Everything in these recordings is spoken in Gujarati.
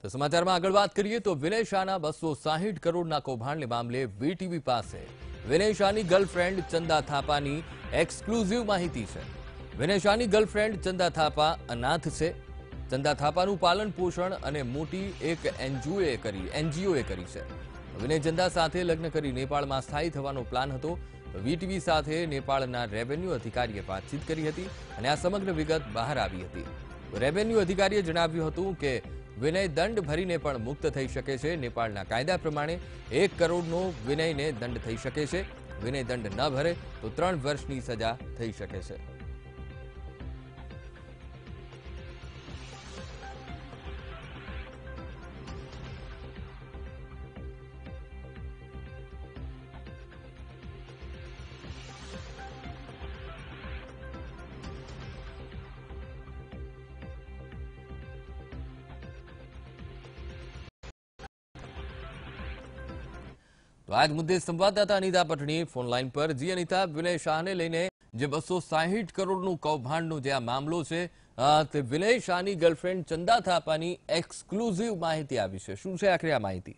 તો સમાચારમાં આગળ વાત કરીએ તો વિનય શાહના 260 કરોડના કૌભાંડને મામલે વીટીવી પાસે વિનય શાહની ગર્લફ્રેન્ડ ચંદા થાપાની એક્સક્લુઝિવ માહિતી છે। વિનય શાહની ગર્લફ્રેન્ડ ચંદા થાપા અનાથ છે। ચંદા થાપાનું પાલન પોષણ અને મોટી એક એનજીઓએ કરી છે। વિનય ચંદા સાથે લગ્ન કરી નેપાળમાં સ્થાયી થવાનો પ્લાન હતો। વીટીવી સાથે નેપાળના રેવન્યુ અધિકારીએ વાતચીત કરી હતી અને આ સમગ્ર વિગત બહાર આવી હતી। રેવન્યુ અધિકારીએ જણાવ્યું હતું કે વિનય દંડ ભરીને પણ મુક્ત થઈ શકે છે। નેપાળના કાયદા પ્રમાણે 1 કરોડનો વિનયને દંડ થઈ શકે છે। વિનય દંડ ન ભરે તો 3 વર્ષની સજા થઈ શકે છે। तो आज मुद्दे संवाददाता अनिता पटनी फोन लाइन पर। जी अनिता, विनय शाह ने लईने जे 260 करोड़નું કૌભાંડનો જે આ મામલો છે તે વિનય શાહની ગર્લફ્રેન્ડ ચંદા થાપાની એક્સક્લુઝિવ માહિતી આવી છે। શું છે આખરે આ માહિતી?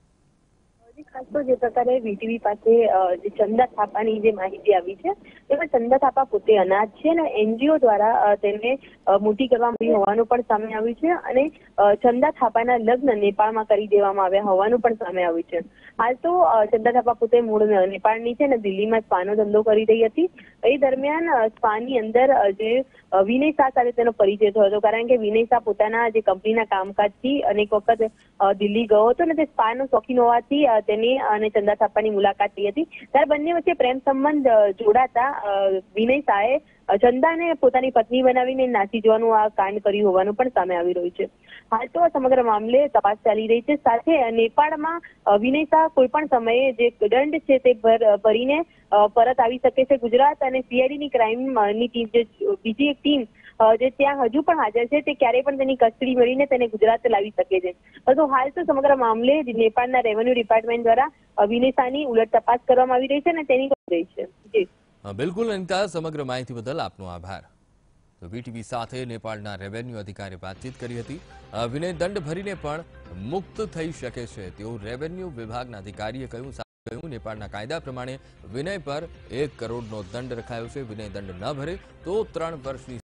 ખાસ તો જે પ્રકારે વીટીવી પાસે જે ચંદા થાપાની જે માહિતી આવી છે તેમાં ચંદા થાપા પોતે અનાથ છે અને એનજીઓ દ્વારા તેને મોટી કરવામાં આવી હોવાનું પણ સામે આવ્યું છે અને ચંદા થાપાના લગ્ન નેપાળમાં કરી દેવામાં આવ્યા હોવાનું પણ સામે આવ્યું છે। હાલ તો ચંદા થાપા પોતે મૂળ નેપાળની છે અને દિલ્હીમાં સ્પાનો ધંધો કરી રહી હતી। એ દરમિયાન સ્પાની અંદર જે વિનય શાહ સાથે તેનો પરિચય થયો હતો, કારણ કે વિનય શાહ પોતાના જે કંપનીના કામકાજથી અનેક વખત દિલ્હી ગયો હતો અને તે સ્પાનો શોખીન હોવાથી તેની અને ચંદા થાપાની મુલાકાત થઈ હતી। ત્યારે બંને વચ્ચે પ્રેમ સંબંધ જોડાતા વિનય શાહે ચંદાને પોતાની પત્ની બનાવીને નાસી જવાનું આ કાંડ કર્યું હોવાનું પણ સામે આવી રહ્યું છે। હાલ તો સમગ્ર મામલે તપાસ ચાલી રહી છે। સાથે નેપાળમાં વિનય શાહ કોઈ પણ સમયે જે દંડ છે તે ભરીને પરત આવી શકે છે। ગુજરાત અને સીઆઈડીની ક્રાઇમની ટીમ, જે બીજી એક ટીમ જે ત્યાં હજુ પણ હાજર છે, તે ક્યારેય પણ તેની કસ્ટડી મેળવીને તેને ગુજરાત લાવી શકે છે। પરંતુ હાલ તો સમગ્ર મામલે નેપાળના રેવન્યુ ડિપાર્ટમેન્ટ દ્વારા વિનય શાહની ઉલટ તપાસ કરવામાં આવી રહી છે અને તેની રહી છે। જી બિલકુલ અનિતા, સમગ્ર માહિતી બદલ આપનો આભાર। તો વીટીવી સાથે નેપાળના રેવન્યુ અધિકારીએ વાતચીત કરી હતી। વિનય દંડ ભરીને પણ મુક્ત થઈ શકે છે તેવું રેવન્યુ વિભાગના અધિકારીએ કહ્યું। નેપાળના કાયદા પ્રમાણે વિનય પર 1 કરોડનો દંડ રખાયો છે। વિનય દંડ ન ભરે તો 3 વર્ષની